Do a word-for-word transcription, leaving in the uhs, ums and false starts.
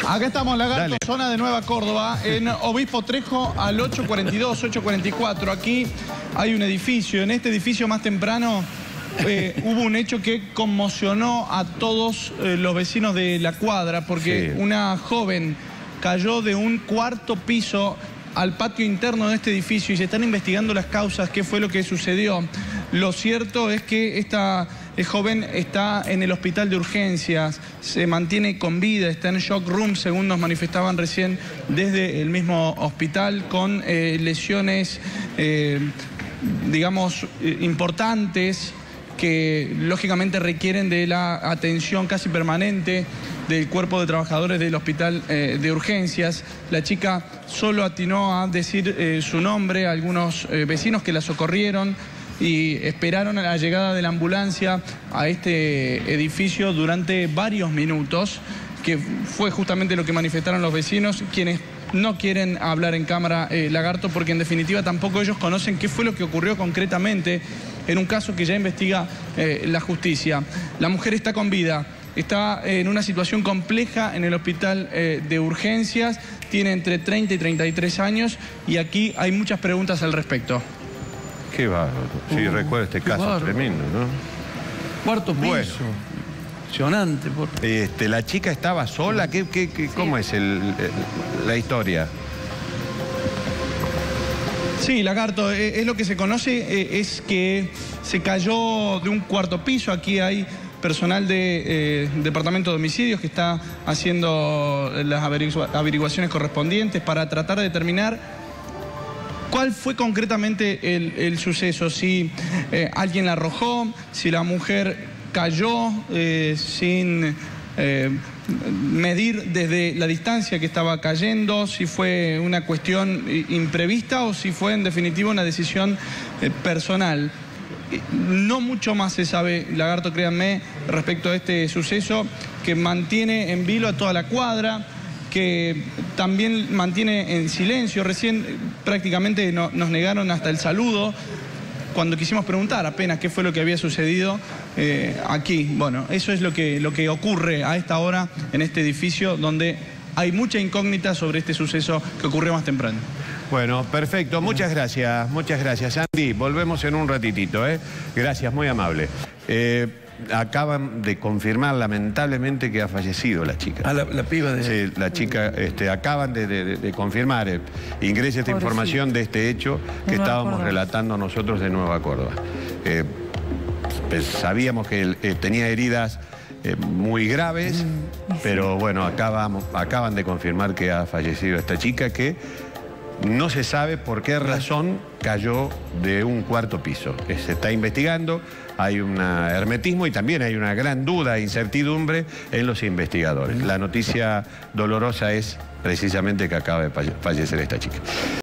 Acá estamos, Lagarto, Dale. zona de Nueva Córdoba, en Obispo Trejo al ocho cuarenta y dos, ocho cuarenta y cuatro. Aquí hay un edificio. En este edificio más temprano eh, hubo un hecho que conmocionó a todos eh, los vecinos de la cuadra, porque Sí. una joven cayó de un cuarto piso al patio interno de este edificio y se están investigando las causas, qué fue lo que sucedió. Lo cierto es que esta eh, joven está en el hospital de urgencias, se mantiene con vida, está en shock room, según nos manifestaban recién desde el mismo hospital, con eh, lesiones, eh, digamos, eh, importantes, que lógicamente requieren de la atención casi permanente del cuerpo de trabajadores del hospital eh, de urgencias. La chica solo atinó a decir eh, su nombre a algunos eh, vecinos que la socorrieron y esperaron a la llegada de la ambulancia a este edificio durante varios minutos, que fue justamente lo que manifestaron los vecinos, quienes no quieren hablar en cámara, eh, Lagarto, porque en definitiva tampoco ellos conocen qué fue lo que ocurrió concretamente en un caso que ya investiga eh, la justicia. La mujer está con vida, está en una situación compleja en el hospital eh, de urgencias, tiene entre treinta y treinta y tres años y aquí hay muchas preguntas al respecto. Qué bárbaro. Sí, Uh, recuerdo este qué caso bárbaro. tremendo, ¿no? Cuarto piso. Bueno. Impresionante. Por... Este, ¿la chica estaba sola? ¿Qué, qué, qué, Sí. ¿Cómo es el, el- la historia? Sí, Lagarto, eh, es lo que se conoce, eh, es que se cayó de un cuarto piso. Aquí hay personal del de, Departamento de Homicidios que está haciendo las averigua- averiguaciones correspondientes para tratar de determinar cuál fue concretamente el, el suceso, si eh, alguien la arrojó, si la mujer cayó eh, sin eh, medir desde la distancia que estaba cayendo, si fue una cuestión imprevista o si fue en definitiva una decisión eh, personal. No mucho más se sabe, Lagarto, créanme, respecto a este suceso que mantiene en vilo a toda la cuadra, que también mantiene en silencio. Recién eh, prácticamente no, nos negaron hasta el saludo cuando quisimos preguntar apenas qué fue lo que había sucedido eh, aquí. Bueno, eso es lo que, lo que ocurre a esta hora en este edificio, donde hay mucha incógnita sobre este suceso que ocurrió más temprano. Bueno, perfecto. Muchas gracias. Muchas gracias, Andy. Volvemos en un ratitito, ¿eh? Gracias, muy amable. Eh, acaban de confirmar, lamentablemente, que ha fallecido la chica. Ah, la, la piba de... Sí, la chica, este, acaban de, de- de confirmar, eh, ingresa esta Pobrecita. información de este hecho que De Nueva estábamos Córdoba. relatando nosotros de Nueva Córdoba. Eh, pues, sabíamos que él, eh, tenía heridas eh, muy graves, pero bueno, acabamos, acaban de confirmar que ha fallecido esta chica, que no se sabe por qué razón cayó de un cuarto piso. Eh, Se está investigando, hay un hermetismo y también hay una gran duda e incertidumbre en los investigadores. La noticia dolorosa es precisamente que acaba de falle- fallecer esta chica.